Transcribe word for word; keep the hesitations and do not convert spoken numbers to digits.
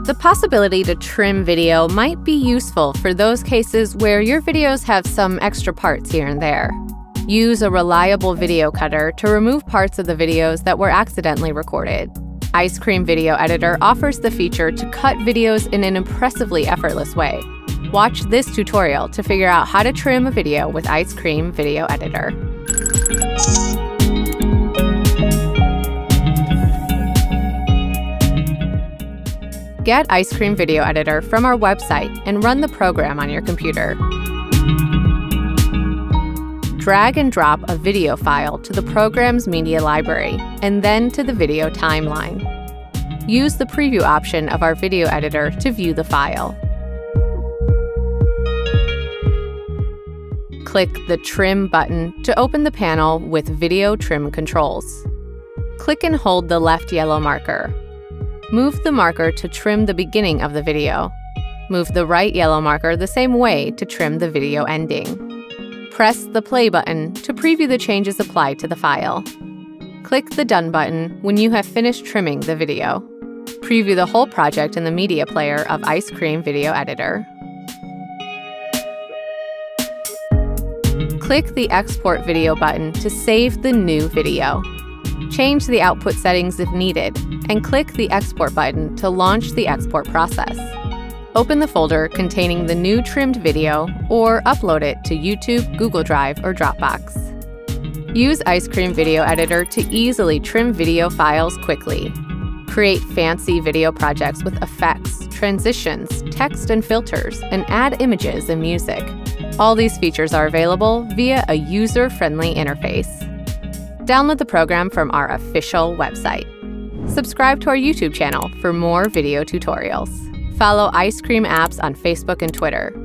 The possibility to trim video might be useful for those cases where your videos have some extra parts here and there. Use a reliable video cutter to remove parts of the videos that were accidentally recorded. Icecream Video Editor offers the feature to cut videos in an impressively effortless way. Watch this tutorial to figure out how to trim a video with Icecream Video Editor. Get Icecream Video Editor from our website and run the program on your computer. Drag and drop a video file to the program's media library and then to the video timeline. Use the preview option of our video editor to view the file. Click the Trim button to open the panel with Video Trim Controls. Click and hold the left yellow marker. Move the marker to trim the beginning of the video. Move the right yellow marker the same way to trim the video ending. Press the Play button to preview the changes applied to the file. Click the Done button when you have finished trimming the video. Preview the whole project in the media player of Icecream Video Editor. Click the Export Video button to save the new video. Change the output settings if needed, and click the Export button to launch the export process. Open the folder containing the new trimmed video or upload it to YouTube, Google Drive, or Dropbox. Use Icecream Video Editor to easily trim video files quickly. Create fancy video projects with effects, transitions, text and filters, and add images and music. All these features are available via a user-friendly interface. Download the program from our official website. Subscribe to our YouTube channel for more video tutorials. Follow Icecream Apps on Facebook and Twitter.